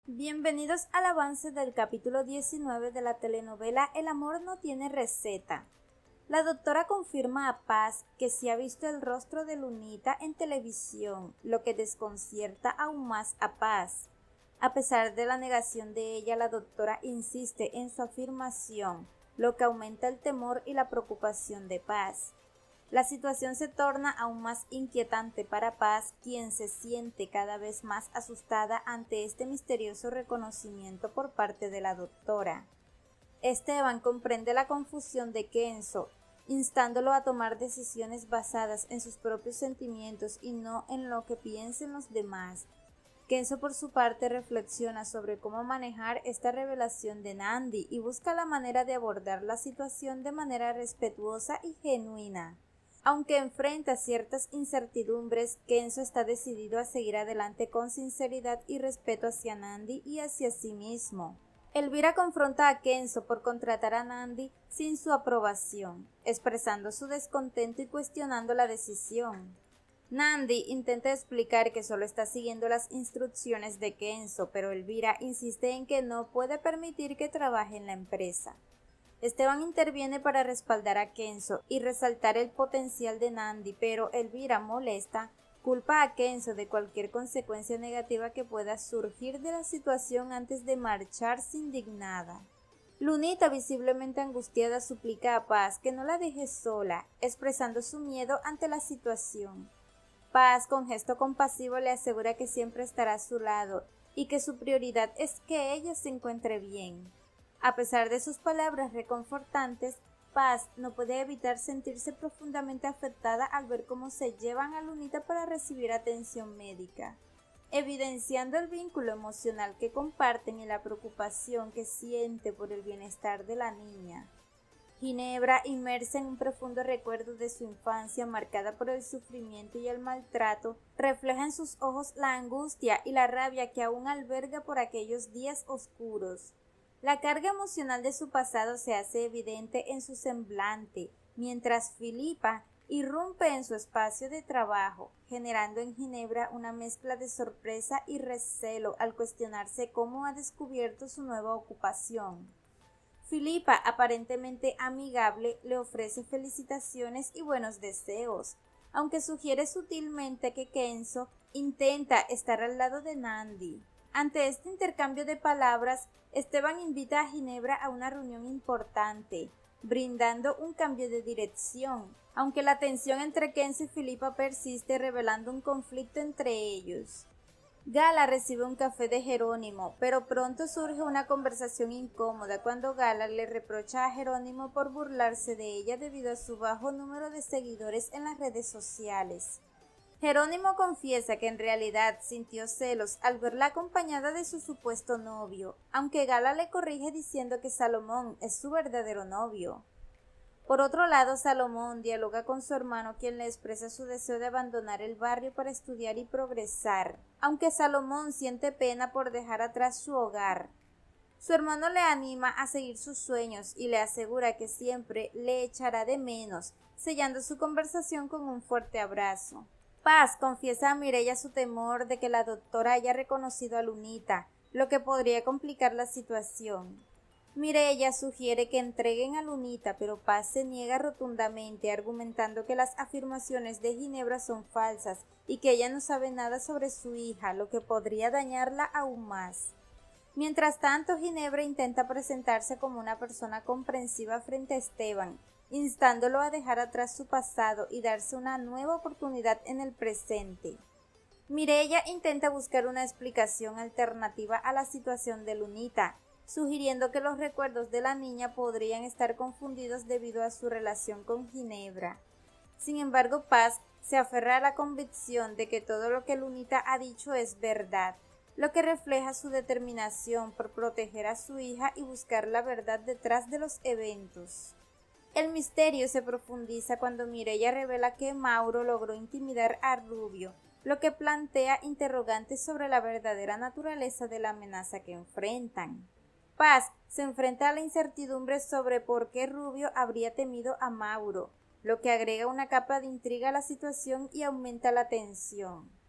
Bienvenidos al avance del capítulo 19 de la telenovela El amor no tiene receta. La doctora confirma a Paz que sí ha visto el rostro de Lunita en televisión, lo que desconcierta aún más a Paz. A pesar de la negación de ella, la doctora insiste en su afirmación, lo que aumenta el temor y la preocupación de Paz. La situación se torna aún más inquietante para Paz, quien se siente cada vez más asustada ante este misterioso reconocimiento por parte de la doctora. Esteban comprende la confusión de Kenzo, instándolo a tomar decisiones basadas en sus propios sentimientos y no en lo que piensen los demás. Kenzo por su parte reflexiona sobre cómo manejar esta revelación de Nandi y busca la manera de abordar la situación de manera respetuosa y genuina. Aunque enfrenta ciertas incertidumbres, Kenzo está decidido a seguir adelante con sinceridad y respeto hacia Nandi y hacia sí mismo. Elvira confronta a Kenzo por contratar a Nandi sin su aprobación, expresando su descontento y cuestionando la decisión. Nandi intenta explicar que solo está siguiendo las instrucciones de Kenzo, pero Elvira insiste en que no puede permitir que trabaje en la empresa. Esteban interviene para respaldar a Kenzo y resaltar el potencial de Nandi, pero Elvira, molesta, culpa a Kenzo de cualquier consecuencia negativa que pueda surgir de la situación antes de marcharse indignada. Lunita, visiblemente angustiada, suplica a Paz que no la deje sola, expresando su miedo ante la situación. Paz, con gesto compasivo, le asegura que siempre estará a su lado y que su prioridad es que ella se encuentre bien. A pesar de sus palabras reconfortantes, Paz no puede evitar sentirse profundamente afectada al ver cómo se llevan a Lunita para recibir atención médica, evidenciando el vínculo emocional que comparten y la preocupación que siente por el bienestar de la niña. Ginebra, inmersa en un profundo recuerdo de su infancia marcada por el sufrimiento y el maltrato, refleja en sus ojos la angustia y la rabia que aún alberga por aquellos días oscuros. La carga emocional de su pasado se hace evidente en su semblante, mientras Filipa irrumpe en su espacio de trabajo, generando en Ginebra una mezcla de sorpresa y recelo al cuestionarse cómo ha descubierto su nueva ocupación. Filipa, aparentemente amigable, le ofrece felicitaciones y buenos deseos, aunque sugiere sutilmente que Kenzo intenta estar al lado de Nandi. Ante este intercambio de palabras, Esteban invita a Ginebra a una reunión importante, brindando un cambio de dirección, aunque la tensión entre Kenzo y Filipa persiste, revelando un conflicto entre ellos. Gala recibe un café de Jerónimo, pero pronto surge una conversación incómoda cuando Gala le reprocha a Jerónimo por burlarse de ella debido a su bajo número de seguidores en las redes sociales. Jerónimo confiesa que en realidad sintió celos al verla acompañada de su supuesto novio, aunque Gala le corrige diciendo que Salomón es su verdadero novio. Por otro lado, Salomón dialoga con su hermano, quien le expresa su deseo de abandonar el barrio para estudiar y progresar, aunque Salomón siente pena por dejar atrás su hogar. Su hermano le anima a seguir sus sueños y le asegura que siempre le echará de menos, sellando su conversación con un fuerte abrazo. Paz confiesa a Mireya su temor de que la doctora haya reconocido a Lunita, lo que podría complicar la situación. Mireya sugiere que entreguen a Lunita, pero Paz se niega rotundamente, argumentando que las afirmaciones de Ginebra son falsas y que ella no sabe nada sobre su hija, lo que podría dañarla aún más. Mientras tanto, Ginebra intenta presentarse como una persona comprensiva frente a Esteban, instándolo a dejar atrás su pasado y darse una nueva oportunidad en el presente. Mireya intenta buscar una explicación alternativa a la situación de Lunita, sugiriendo que los recuerdos de la niña podrían estar confundidos debido a su relación con Ginebra. Sin embargo, Paz se aferra a la convicción de que todo lo que Lunita ha dicho es verdad, lo que refleja su determinación por proteger a su hija y buscar la verdad detrás de los eventos. El misterio se profundiza cuando Mireya revela que Mauro logró intimidar a Rubio, lo que plantea interrogantes sobre la verdadera naturaleza de la amenaza que enfrentan. Paz se enfrenta a la incertidumbre sobre por qué Rubio habría temido a Mauro, lo que agrega una capa de intriga a la situación y aumenta la tensión.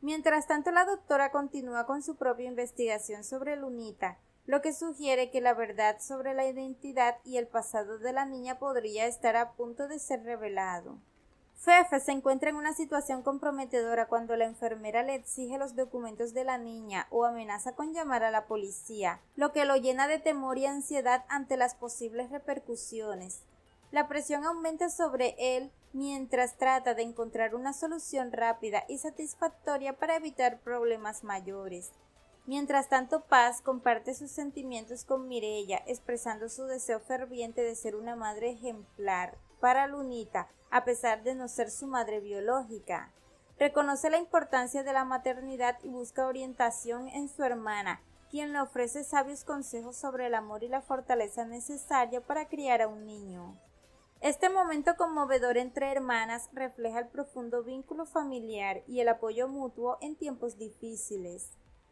Mientras tanto, la doctora continúa con su propia investigación sobre Lunita, lo que sugiere que la verdad sobre la identidad y el pasado de la niña podría estar a punto de ser revelado. Fefe se encuentra en una situación comprometedora cuando la enfermera le exige los documentos de la niña o amenaza con llamar a la policía, lo que lo llena de temor y ansiedad ante las posibles repercusiones. La presión aumenta sobre él mientras trata de encontrar una solución rápida y satisfactoria para evitar problemas mayores. Mientras tanto, Paz comparte sus sentimientos con Mireya, expresando su deseo ferviente de ser una madre ejemplar para Lunita, a pesar de no ser su madre biológica. Reconoce la importancia de la maternidad y busca orientación en su hermana, quien le ofrece sabios consejos sobre el amor y la fortaleza necesaria para criar a un niño. Este momento conmovedor entre hermanas refleja el profundo vínculo familiar y el apoyo mutuo en tiempos difíciles.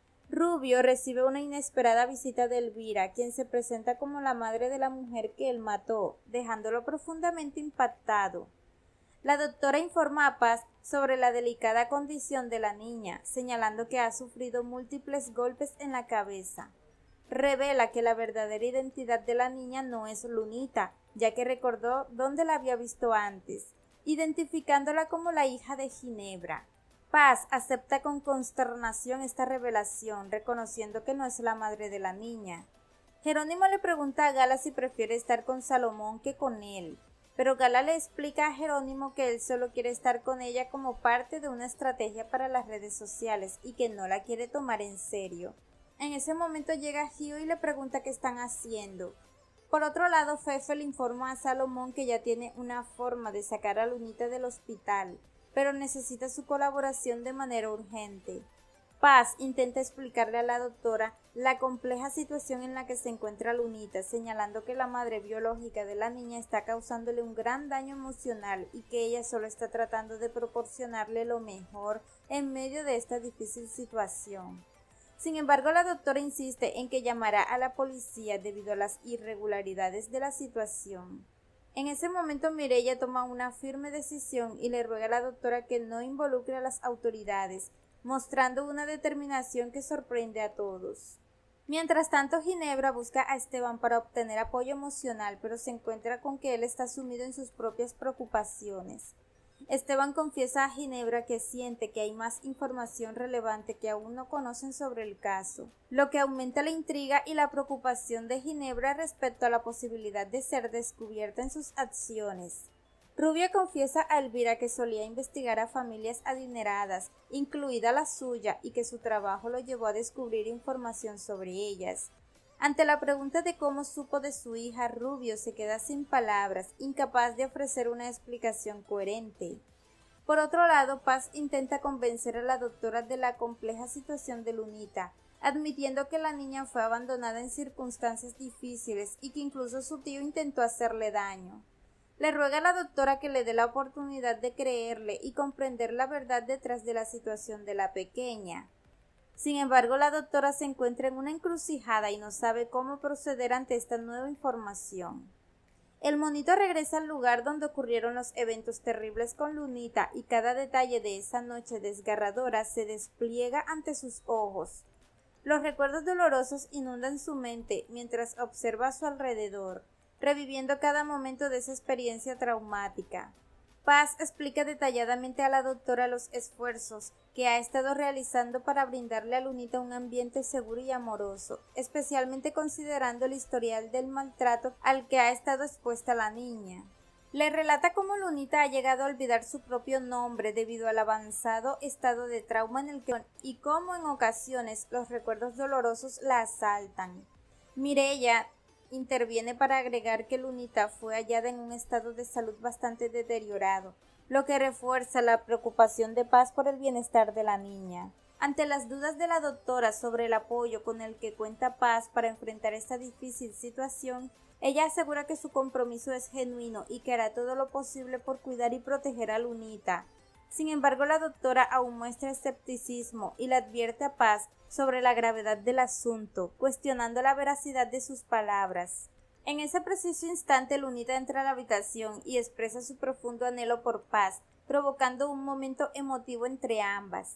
Rubio recibe una inesperada visita de Elvira, quien se presenta como la madre de la mujer que él mató, dejándolo profundamente impactado. La doctora informa a Paz sobre la delicada condición de la niña, señalando que ha sufrido múltiples golpes en la cabeza. Revela que la verdadera identidad de la niña no es Lunita, ya que recordó dónde la había visto antes, identificándola como la hija de Ginebra. Paz acepta con consternación esta revelación, reconociendo que no es la madre de la niña. Jerónimo le pregunta a Gala si prefiere estar con Salomón que con él, pero Gala le explica a Jerónimo que él solo quiere estar con ella como parte de una estrategia para las redes sociales y que no la quiere tomar en serio. En ese momento llega Gio y le pregunta qué están haciendo. Por otro lado, Fefe le informa a Salomón que ya tiene una forma de sacar a Lunita del hospital, pero necesita su colaboración de manera urgente. Paz intenta explicarle a la doctora la compleja situación en la que se encuentra Lunita, señalando que la madre biológica de la niña está causándole un gran daño emocional y que ella solo está tratando de proporcionarle lo mejor en medio de esta difícil situación. Sin embargo, la doctora insiste en que llamará a la policía debido a las irregularidades de la situación. En ese momento Mireya toma una firme decisión y le ruega a la doctora que no involucre a las autoridades, mostrando una determinación que sorprende a todos. Mientras tanto, Ginebra busca a Esteban para obtener apoyo emocional, pero se encuentra con que él está sumido en sus propias preocupaciones. Esteban confiesa a Ginebra que siente que hay más información relevante que aún no conocen sobre el caso, lo que aumenta la intriga y la preocupación de Ginebra respecto a la posibilidad de ser descubierta en sus acciones. Rubia confiesa a Elvira que solía investigar a familias adineradas, incluida la suya, y que su trabajo lo llevó a descubrir información sobre ellas. Ante la pregunta de cómo supo de su hija, Rubio se queda sin palabras, incapaz de ofrecer una explicación coherente. Por otro lado, Paz intenta convencer a la doctora de la compleja situación de Lunita, admitiendo que la niña fue abandonada en circunstancias difíciles y que incluso su tío intentó hacerle daño. Le ruega a la doctora que le dé la oportunidad de creerle y comprender la verdad detrás de la situación de la pequeña. Sin embargo, la doctora se encuentra en una encrucijada y no sabe cómo proceder ante esta nueva información. El monito regresa al lugar donde ocurrieron los eventos terribles con Lunita y cada detalle de esa noche desgarradora se despliega ante sus ojos. Los recuerdos dolorosos inundan su mente mientras observa a su alrededor, reviviendo cada momento de esa experiencia traumática. Paz explica detalladamente a la doctora los esfuerzos que ha estado realizando para brindarle a Lunita un ambiente seguro y amoroso, especialmente considerando el historial del maltrato al que ha estado expuesta la niña. Le relata cómo Lunita ha llegado a olvidar su propio nombre debido al avanzado estado de trauma en el que y cómo en ocasiones los recuerdos dolorosos la asaltan. Mireya interviene para agregar que Lunita fue hallada en un estado de salud bastante deteriorado, lo que refuerza la preocupación de Paz por el bienestar de la niña. Ante las dudas de la doctora sobre el apoyo con el que cuenta Paz para enfrentar esta difícil situación, ella asegura que su compromiso es genuino y que hará todo lo posible por cuidar y proteger a Lunita. Sin embargo, la doctora aún muestra escepticismo y le advierte a Paz sobre la gravedad del asunto, cuestionando la veracidad de sus palabras. En ese preciso instante, Lunita entra a la habitación y expresa su profundo anhelo por Paz, provocando un momento emotivo entre ambas.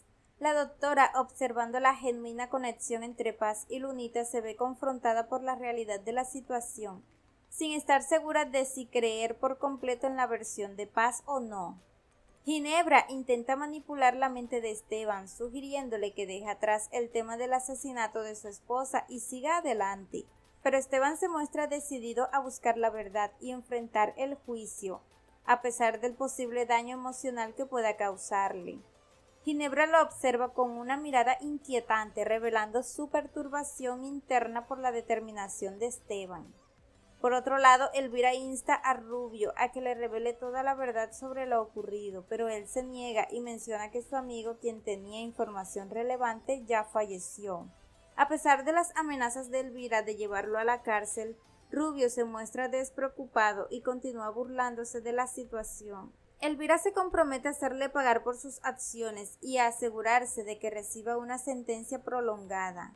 La doctora, observando la genuina conexión entre Paz y Lunita, se ve confrontada por la realidad de la situación, sin estar segura de si creer por completo en la versión de Paz o no. Ginebra intenta manipular la mente de Esteban, sugiriéndole que deje atrás el tema del asesinato de su esposa y siga adelante, pero Esteban se muestra decidido a buscar la verdad y enfrentar el juicio, a pesar del posible daño emocional que pueda causarle. Ginebra lo observa con una mirada inquietante, revelando su perturbación interna por la determinación de Esteban. Por otro lado, Elvira insta a Rubio a que le revele toda la verdad sobre lo ocurrido, pero él se niega y menciona que su amigo, quien tenía información relevante, ya falleció. A pesar de las amenazas de Elvira de llevarlo a la cárcel, Rubio se muestra despreocupado y continúa burlándose de la situación. Elvira se compromete a hacerle pagar por sus acciones y a asegurarse de que reciba una sentencia prolongada.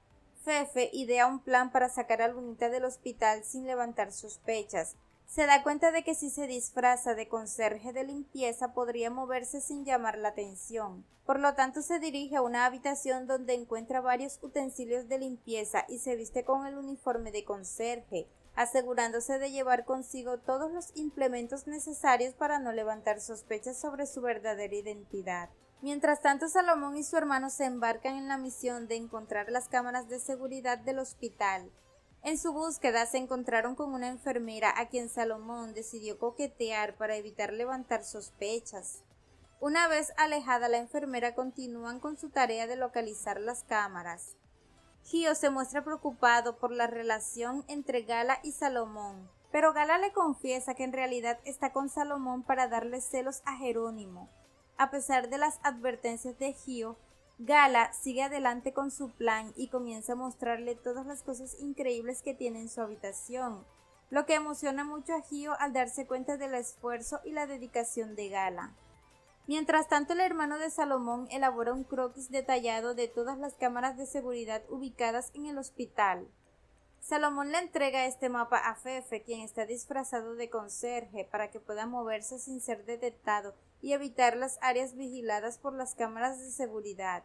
Fefe idea un plan para sacar a Lunita del hospital sin levantar sospechas. Se da cuenta de que si se disfraza de conserje de limpieza podría moverse sin llamar la atención. Por lo tanto se dirige a una habitación donde encuentra varios utensilios de limpieza y se viste con el uniforme de conserje, asegurándose de llevar consigo todos los implementos necesarios para no levantar sospechas sobre su verdadera identidad. Mientras tanto, Salomón y su hermano se embarcan en la misión de encontrar las cámaras de seguridad del hospital. En su búsqueda se encontraron con una enfermera a quien Salomón decidió coquetear para evitar levantar sospechas. Una vez alejada la enfermera, continúan con su tarea de localizar las cámaras. Gio se muestra preocupado por la relación entre Gala y Salomón, pero Gala le confiesa que en realidad está con Salomón para darle celos a Jerónimo. A pesar de las advertencias de Gio, Gala sigue adelante con su plan y comienza a mostrarle todas las cosas increíbles que tiene en su habitación, lo que emociona mucho a Gio al darse cuenta del esfuerzo y la dedicación de Gala. Mientras tanto, el hermano de Salomón elabora un croquis detallado de todas las cámaras de seguridad ubicadas en el hospital. Salomón le entrega este mapa a Fefe, quien está disfrazado de conserje, para que pueda moverse sin ser detectado y evitar las áreas vigiladas por las cámaras de seguridad.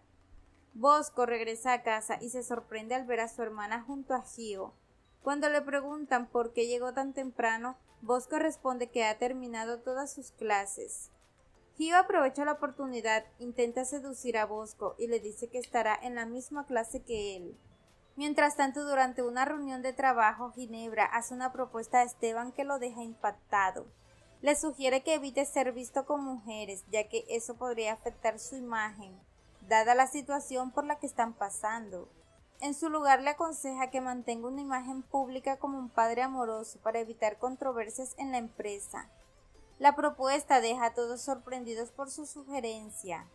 Bosco regresa a casa y se sorprende al ver a su hermana junto a Gio. Cuando le preguntan por qué llegó tan temprano, Bosco responde que ha terminado todas sus clases. Gio aprovecha la oportunidad, intenta seducir a Bosco y le dice que estará en la misma clase que él. Mientras tanto, durante una reunión de trabajo, Ginebra hace una propuesta a Esteban que lo deja impactado. Le sugiere que evite ser visto con mujeres, ya que eso podría afectar su imagen, dada la situación por la que están pasando. En su lugar, le aconseja que mantenga una imagen pública como un padre amoroso para evitar controversias en la empresa. La propuesta deja a todos sorprendidos por su sugerencia.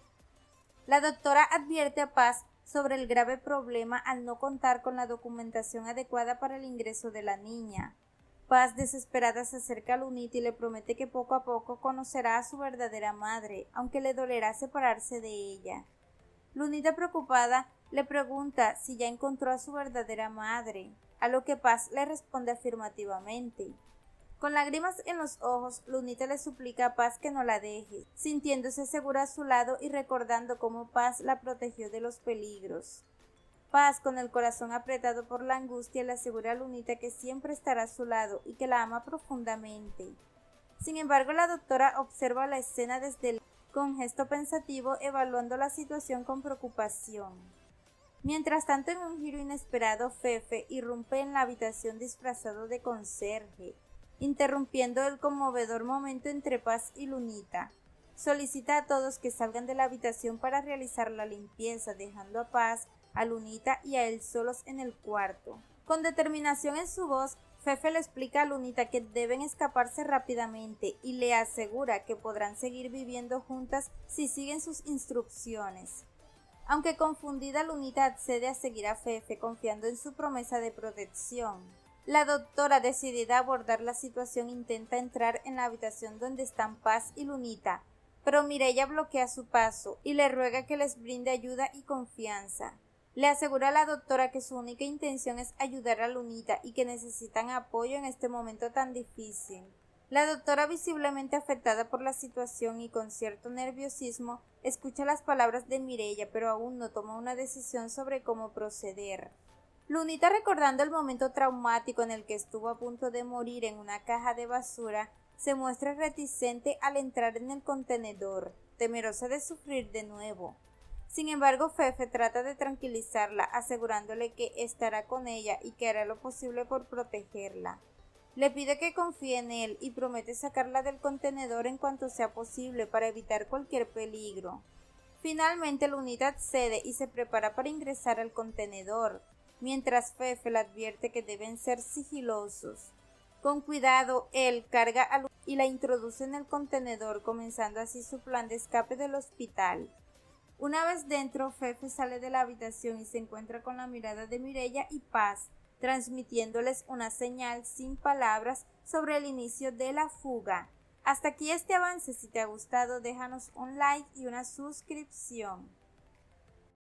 La doctora advierte a Paz sobre el grave problema al no contar con la documentación adecuada para el ingreso de la niña. Paz, desesperada, se acerca a Lunita y le promete que poco a poco conocerá a su verdadera madre, aunque le dolerá separarse de ella. Lunita, preocupada, le pregunta si ya encontró a su verdadera madre, a lo que Paz le responde afirmativamente. Con lágrimas en los ojos, Lunita le suplica a Paz que no la deje, sintiéndose segura a su lado y recordando cómo Paz la protegió de los peligros. Paz, con el corazón apretado por la angustia, le asegura a Lunita que siempre estará a su lado y que la ama profundamente. Sin embargo, la doctora observa la escena desde lejos, con gesto pensativo, evaluando la situación con preocupación. Mientras tanto, en un giro inesperado, Fefe irrumpe en la habitación disfrazado de conserje, interrumpiendo el conmovedor momento entre Paz y Lunita. Solicita a todos que salgan de la habitación para realizar la limpieza, dejando a Paz, a Lunita y a él solos en el cuarto. Con determinación en su voz, Fefe le explica a Lunita que deben escaparse rápidamente y le asegura que podrán seguir viviendo juntas si siguen sus instrucciones. Aunque confundida, Lunita accede a seguir a Fefe, confiando en su promesa de protección. La doctora, decidida a abordar la situación, intenta entrar en la habitación donde están Paz y Lunita, pero Mireya bloquea su paso y le ruega que les brinde ayuda y confianza. Le asegura a la doctora que su única intención es ayudar a Lunita y que necesitan apoyo en este momento tan difícil. La doctora, visiblemente afectada por la situación y con cierto nerviosismo, escucha las palabras de Mireya, pero aún no toma una decisión sobre cómo proceder. Lunita, recordando el momento traumático en el que estuvo a punto de morir en una caja de basura, se muestra reticente al entrar en el contenedor, temerosa de sufrir de nuevo. Sin embargo, Fefe trata de tranquilizarla, asegurándole que estará con ella y que hará lo posible por protegerla. Le pide que confíe en él y promete sacarla del contenedor en cuanto sea posible para evitar cualquier peligro. Finalmente, Lunita accede y se prepara para ingresar al contenedor, mientras Fefe le advierte que deben ser sigilosos. Con cuidado, él carga a Lunita y la introduce en el contenedor, comenzando así su plan de escape del hospital. Una vez dentro, Fefe sale de la habitación y se encuentra con la mirada de Mireya y Paz, transmitiéndoles una señal sin palabras sobre el inicio de la fuga. Hasta aquí este avance. Si te ha gustado, déjanos un like y una suscripción.